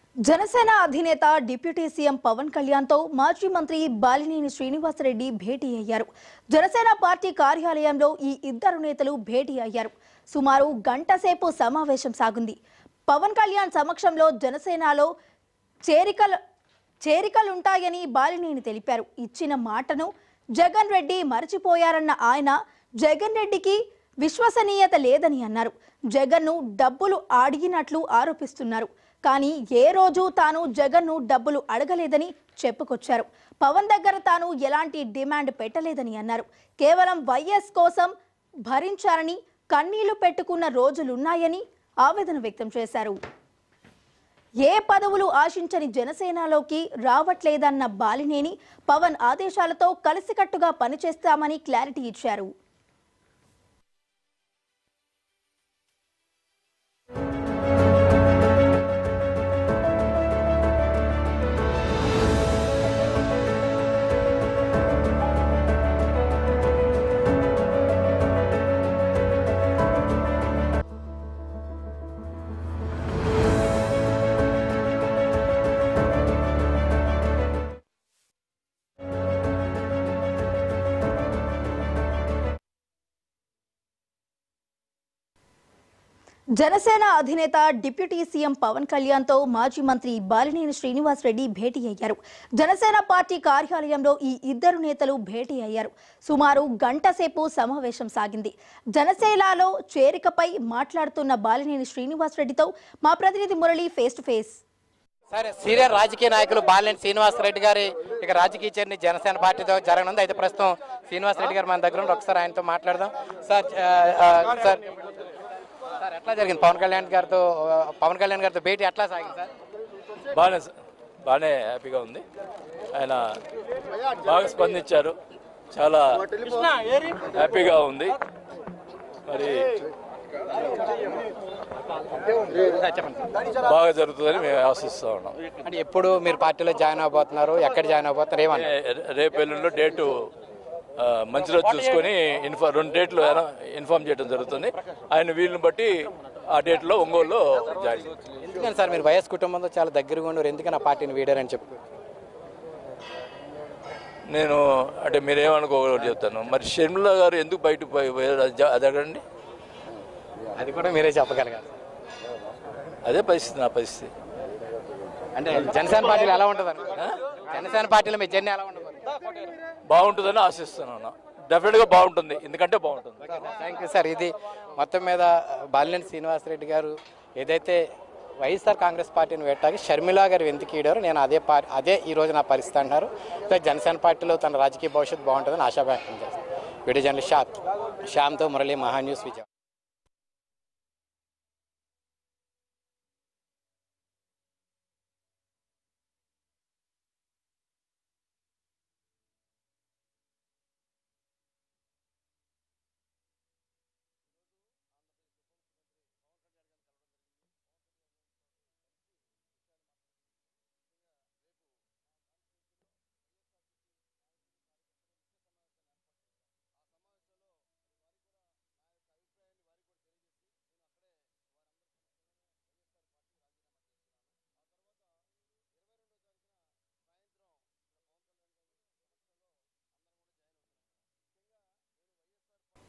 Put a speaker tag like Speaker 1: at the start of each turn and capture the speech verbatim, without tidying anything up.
Speaker 1: జనసేన అధినేత deputy CM Pawan Kalyan తో మాజీ మంత్రి బాలినేని శ్రీనివాసరెడ్డి భేటీ అయ్యారు. జనసేన పార్టీ కార్యాలయంలో ఈ ఇద్దరు నేతలు భేటీ అయ్యారు. సుమారు గంట సేపు సమావేశం సాగింది. పవన్ కళ్యాణ్ సమక్షంలో జనసేనలో చేరికల చేరికలుంటాయని బాలినేని తెలిపారు. ఇచ్చిన మాటను జగన్ రెడ్డి మరచిపోయారన్న ఆయన జగన్ రెడ్డికి విశ్వసనీయత లేదని అన్నారు. జగన్ను డబ్బులు అడిగినట్లు ఆరోపిస్తున్నారు. కానీ ఏ రోజు తాను జగన్ను డబ్బులు అడగలేదని చెప్పుకొచ్చారు. పవన్ దగ్గర తాను ఎలాంటి డిమాండ్ పెట్టలేదని అన్నారు. కేవలం వైఎస్ కోసం భరించారని, కన్నీళ్లు పెట్టుకున్న రోజులున్నాయని ఆవేదన వ్యక్తం చేశారు. ఏ పదవులు ఆశించని జనసేనలోకి రావట్లేదన్న బాలినేని పవన్ ఆదేశాలతో కలిసికట్టుగా పనిచేస్తామని క్లారిటీ ఇచ్చారు. జనసేన అధినేత డిప్యూటీ సీఎం పవన్ కళ్యాణ్ తో మాజీ మంత్రి బాలినేని శ్రీనివాసరెడ్డి భేటీ అయ్యారు. జనసేన పార్టీ కార్యాలయంలో ఈ ఇద్దరు నేతలు భేటీ అయ్యారు. సుమారు గంట సేపు సమావేశం సాగింది. జనసేనలో చేరికపై మాట్లాడుతున్న బాలినేని శ్రీనివాసరెడ్డితో మా ప్రతినిధి మురళి ఫేస్ టు ఫేస్.
Speaker 2: సరే, సీనియర్ రాజకీయ నాయకులు బాలినేని శ్రీనివాసరెడ్డి గారి ఇక రాజకీయ చర్ని జనసేన పార్టీతో జరగనుంది. అయితే ప్రస్తుతం శ్రీనివాసరెడ్డి గారు మన దగ్గర ఒకసారి ఆయనతో మాట్లాడదాం. సార్ సార్ సార్ ఎట్లా జరిగింది పవన్ కళ్యాణ్ గారితో పవన్ కళ్యాణ్ గారితో భేటీ ఎట్లా సాగింది సార్?
Speaker 3: బాగానే బాగానే హ్యాపీగా ఉంది. ఆయన బాగా స్పందించారు, చాలా హ్యాపీగా ఉంది. మరి బాగా జరుగుతుందని మేము ఆశిస్తూ ఉన్నాం.
Speaker 2: అంటే ఎప్పుడు మీరు పార్టీలో జాయిన్ అవబోతున్నారు, ఎక్కడ జాయిన్ అవబోతున్నారు, ఏమన్నా
Speaker 3: రేపు ఎల్లుండిలో డేటు మంచి రోజు చూసుకొని ఇన్ఫా రెండు డేట్లు ఇన్ఫార్మ్ చేయడం జరుగుతుంది. ఆయన వీళ్ళని బట్టి ఆ డేట్లో ఒంగోలులో జాయిన్.
Speaker 2: ఎందుకని సార్ మీరు వైఎస్ కుటుంబంతో చాలా దగ్గరగా ఉన్నారు, ఎందుకని ఆ పార్టీని వీడారని చెప్పు?
Speaker 3: నేను అంటే మీరేమనుకోగలరు చెప్తాను. మరి షర్మిల గారు ఎందుకు బయటకు అది అడగండి,
Speaker 2: అది కూడా మీరే చెప్పగలగాలి.
Speaker 3: అదే పరిస్థితి, నా పరిస్థితి.
Speaker 2: అంటే జనసేన పార్టీలో ఎలా ఉంటుంది అనుకో, జనసేన పార్టీలో మీ జర్నీ ఎలా ఉంటుంది?
Speaker 3: బాగుంటుందని ఆశిస్తున్నాను. డెఫినెట్గా బాగుంటుంది, ఎందుకంటే బాగుంటుంది.
Speaker 2: Thank you sir. ఇది మొత్తం మీద బాలినేని శ్రీనివాసరెడ్డి గారు ఏదైతే వైఎస్ఆర్ కాంగ్రెస్ పార్టీని పెట్టాక షర్మిల గారు వెంతికీడారు, నేను అదే పార్టీ అదే ఈ రోజు నా పరిస్థితి అంటున్నారు. జనసేన పార్టీలో తన రాజకీయ భవిష్యత్తు బాగుంటుందని ఆశా వ్యక్తం చేస్తారు. వీడియో జర్నలిస్ట్ శ్యామ్తో మురళి, మహా న్యూస్ విజయవాడ.